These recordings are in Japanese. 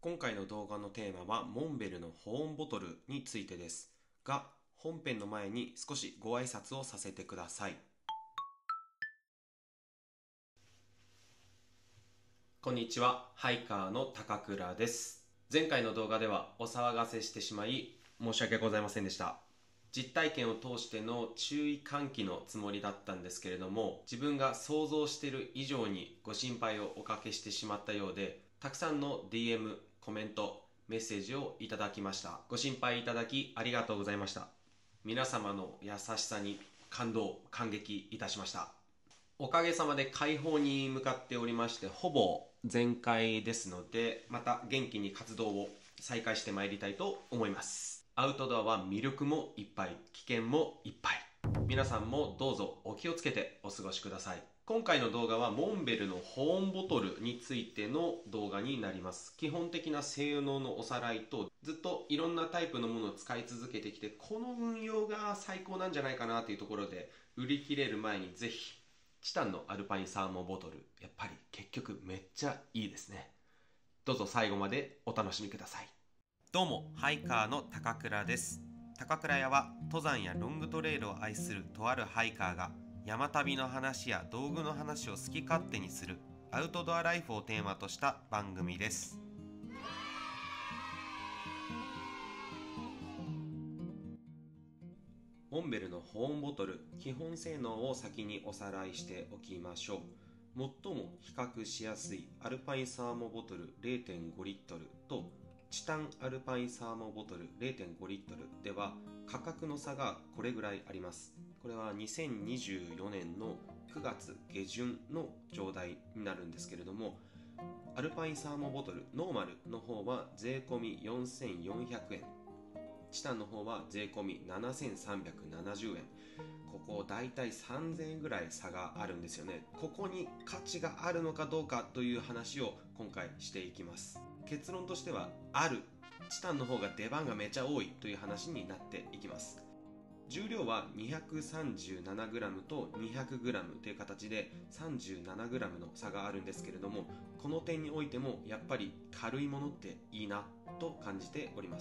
今回の動画のテーマはモンベルの保温ボトルについてですが、本編の前に少しご挨拶をさせてください。こんにちは、ハイカーの高倉です。前回の動画ではお騒がせしてしまい申し訳ございませんでした。実体験を通しての注意喚起のつもりだったんですけれども、自分が想像している以上にご心配をおかけしてしまったようで、たくさんの DM、コメント、メッセージをいただきました。ご心配いただきありがとうございました。皆様の優しさに感激いたしました。おかげさまで解放に向かっておりまして、ほぼ全開ですので、また元気に活動を再開してまいりたいと思います。アウトドアは魅力もいっぱい、危険もいっぱい。皆さんもどうぞお気をつけてお過ごしください。今回の動画はモンベルの保温ボトルについての動画になります。基本的な性能のおさらいと、ずっといろんなタイプのものを使い続けてきて、この運用が最高なんじゃないかなというところで、売り切れる前にぜひチタンのアルパインサーモボトル、やっぱり結局めっちゃいいですね。どうぞ最後までお楽しみください。どうも、ハイカーの高倉です。高倉屋は登山やロングトレイルを愛するとあるハイカーが山旅の話や道具の話を好き勝手にするアウトドアライフをテーマとした番組です。モンベルの保温ボトル、基本性能を先におさらいしておきましょう。最も比較しやすいアルパインサーモボトル 0.5 リットルとチタンアルパインサーモボトル 0.5 リットルでは価格の差がこれぐらいあります。これは2024年の9月下旬の状態になるんですけれども、アルパインサーモボトルノーマルの方は税込み4400円、チタンの方は税込み7370円。ここだいたい3000円ぐらい差があるんですよね。ここに価値があるのかどうかという話を今回していきます。結論としてはある。チタンの方が出番がめちゃ多いという話になっていきます。重量は 237g と 200g という形で 37g の差があるんですけれども、この点においてもやっぱり軽いものっていいなと感じております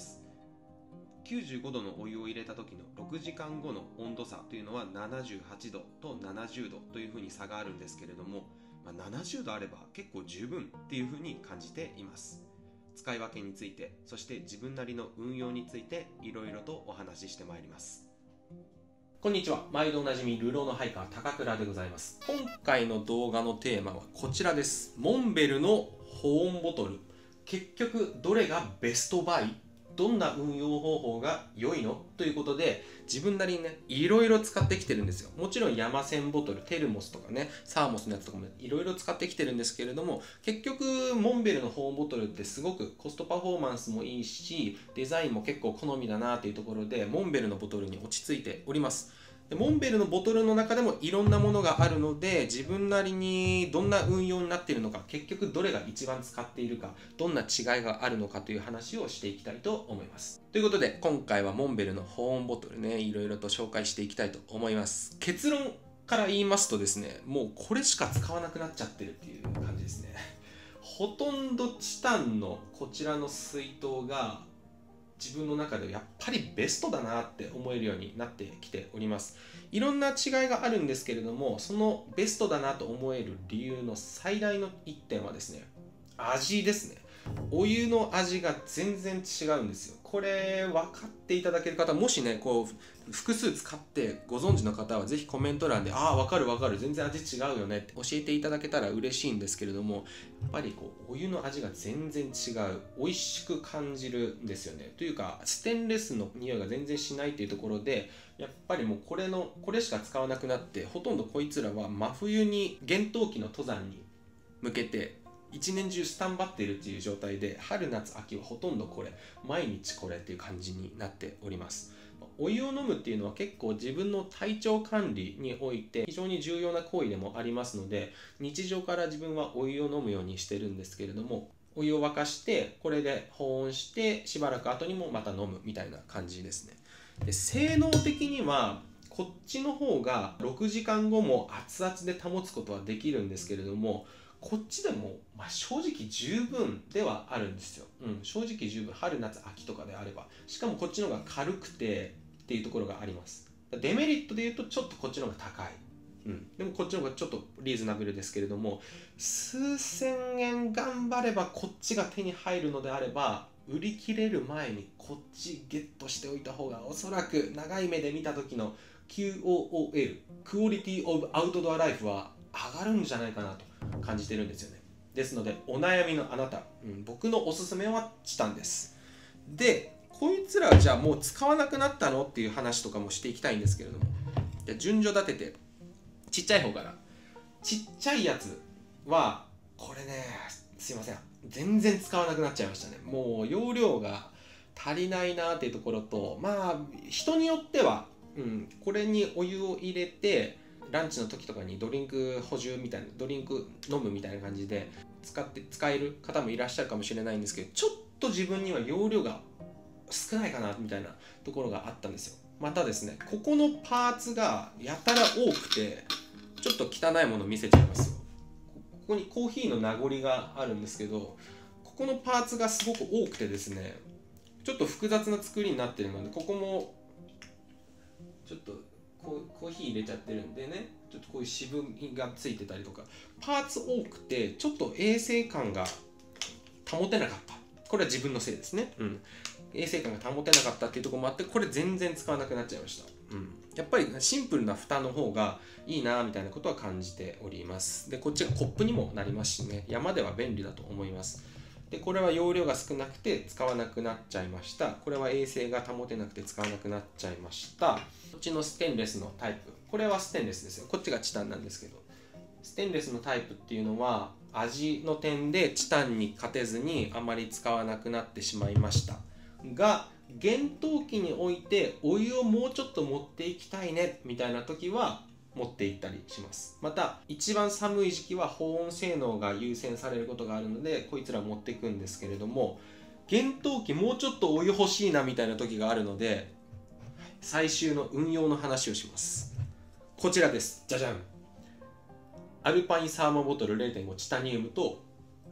。95度のお湯を入れた時の6時間後の温度差というのは78度と70度というふうに差があるんですけれども、70度あれば結構十分っていうふうに感じています。使い分けについて、そして自分なりの運用についていろいろとお話ししてまいります。こんにちは、毎度おなじみルローのハイカー高倉でございます。今回の動画のテーマはこちらです。モンベルの保温ボトル、結局どれがベストバイ、どんな運用方法が良いのということで、自分なりにね、いろいろ使ってきてるんですよ。もちろん山線ボトル、テルモスとかね、サーモスのやつとかもいろいろ使ってきてるんですけれども、結局モンベルの保温ボトルってすごくコストパフォーマンスもいいし、デザインも結構好みだなというところで、モンベルのボトルに落ち着いております。モンベルのボトルの中でもいろんなものがあるので、自分なりにどんな運用になっているのか、結局どれが一番使っているか、どんな違いがあるのかという話をしていきたいと思います。ということで今回はモンベルの保温ボトルね、いろいろと紹介していきたいと思います。結論から言いますとですね、もうこれしか使わなくなっちゃってるっていう感じですね。ほとんどチタンのこちらの水筒が自分の中でやっぱりベストだなって思えるようになってきております。いろんな違いがあるんですけれども、そのベストだなと思える理由の最大の一点はですね、味ですね。お湯の味が全然違うんですよ。これ分かっていただける方、もしねこう複数使ってご存知の方はぜひコメント欄で「ああ分かる分かる、全然味違うよね」って教えていただけたら嬉しいんですけれども、やっぱりこうお湯の味が全然違う、美味しく感じるんですよね。というかステンレスの匂いが全然しないっていうところで、やっぱりもうこれしか使わなくなって、ほとんどこいつらは真冬に厳冬期の登山に向けて一年中スタンバっているっていう状態で、春夏秋はほとんどこれ、毎日これっていう感じになっております。お湯を飲むっていうのは結構自分の体調管理において非常に重要な行為でもありますので、日常から自分はお湯を飲むようにしてるんですけれども、お湯を沸かしてこれで保温してしばらく後にもまた飲むみたいな感じですね。で、性能的にはこっちの方が6時間後も熱々で保つことはできるんですけれども、 こっちでも、正直十分ではあるんですよ。正直十分、春夏秋とかであれば。しかもこっちの方が軽くてっていうところがあります。デメリットで言うとちょっとこっちの方が高い。でもこっちの方がちょっとリーズナブルですけれども、数千円頑張ればこっちが手に入るのであれば、売り切れる前にこっちゲットしておいた方が、おそらく長い目で見た時の QOL、クオリティオブアウトドアライフは上がるんじゃないかなと感じてるんですよね。ですのでお悩みのあなた、僕のおすすめはチタンです。で、こいつらはじゃあもう使わなくなったのっていう話とかもしていきたいんですけれども、じゃあ順序立ててちっちゃい方から。ちっちゃいやつはこれね、すいません、全然使わなくなっちゃいましたね。もう容量が足りないなっていうところと、人によっては、これにお湯を入れてランチの時とかにドリンク補充みたいな、ドリンク飲むみたいな感じで使える方もいらっしゃるかもしれないんですけど、ちょっと自分には容量が少ないかなみたいなところがあったんですよ。またですね、ここのパーツがやたら多くて、ちょっと汚いもの見せちゃいますよ。ここにコーヒーの名残があるんですけど、ここのパーツがすごく多くてですね、ちょっと複雑な作りになってるので、ここもちょっとコーヒー入れちゃってるんでね、ちょっとこういう渋みがついてたりとか、パーツ多くてちょっと衛生感が保てなかった。これは自分のせいですね。衛生感が保てなかったっていうところもあって、これ全然使わなくなっちゃいました。やっぱりシンプルな蓋の方がいいなみたいなことは感じております。で、こっちがコップにもなりますしね、山では便利だと思います。で、これは容量が少なくて使わなくなっちゃいました。これは衛生が保てなくて使わなくなっちゃいました。こっちのステンレスのタイプ、これはステンレスですよ。こっちがチタンなんですけど、ステンレスのタイプっていうのは味の点でチタンに勝てずにあまり使わなくなってしまいましたが、厳冬期においてお湯をもうちょっと持っていきたいねみたいな時は持っていったりします。また一番寒い時期は保温性能が優先されることがあるので、こいつら持っていくんですけれども、厳冬期もうちょっとお湯欲しいなみたいな時があるので、最終の運用の話をします。こちらです。じゃじゃん。アルパインサーモボトル 0.5 チタニウムと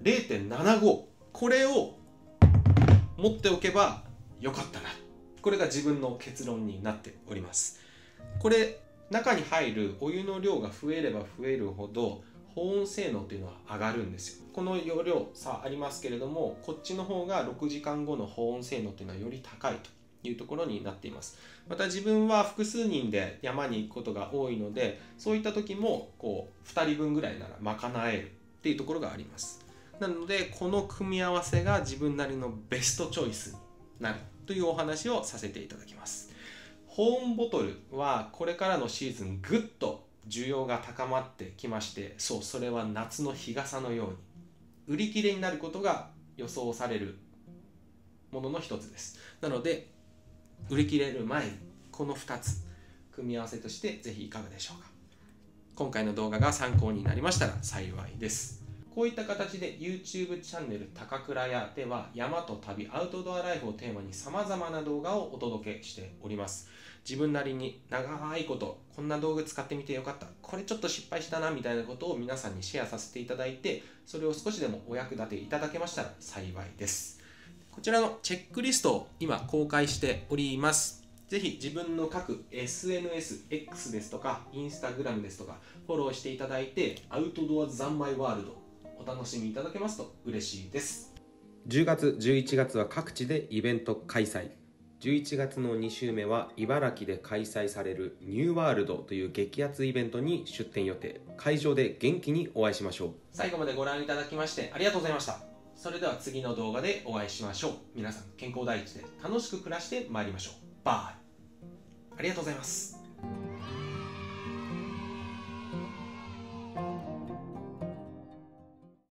0.75、 これを持っておけばよかったな。これが自分の結論になっております。これ中に入るお湯の量が増えれば増えるほど保温性能というのは上がるんですよ。この容量差ありますけれども、こっちの方が6時間後の保温性能というのはより高いというところになっています。また自分は複数人で山に行くことが多いので、そういった時も2人分ぐらいなら賄えるっていうところがあります。なのでこの組み合わせが自分なりのベストチョイスになるというお話をさせていただきます。保温ボトルはこれからのシーズンぐっと需要が高まってきまして、それは夏の日傘のように売り切れになることが予想されるものの一つです。なので売り切れる前にこの2つ組み合わせとしてぜひいかがでしょうか。今回の動画が参考になりましたら幸いです。こういった形で YouTube チャンネル高倉屋では山と旅アウトドアライフをテーマに様々な動画をお届けしております。自分なりに長いことこんな道具使ってみてよかった、これちょっと失敗したなみたいなことを皆さんにシェアさせていただいて、それを少しでもお役立ていただけましたら幸いです。こちらのチェックリストを今公開しております。ぜひ自分の各 SNS、X ですとか Instagram ですとかフォローしていただいて、アウトドア三昧ワールドお楽しみいただけますと嬉しいです。10月、11月は各地でイベント開催。11月の2週目は茨城で開催されるニューワールドという激アツイベントに出展予定。会場で元気にお会いしましょう。最後までご覧いただきましてありがとうございました。それでは次の動画でお会いしましょう。皆さん健康第一で楽しく暮らしてまいりましょう。バイ。ありがとうございます。